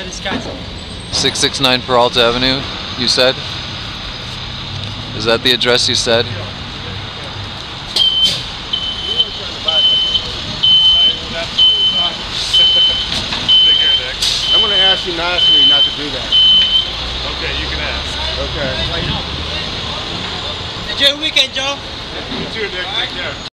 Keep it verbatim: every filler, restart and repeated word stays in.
That is Kaito. six sixty-nine Peralta Avenue, you said? Is that the address you said? I'm going to ask you nicely not to do that. Okay, you can ask. Okay. Enjoy your weekend, Joe. You too, Nick. Take care.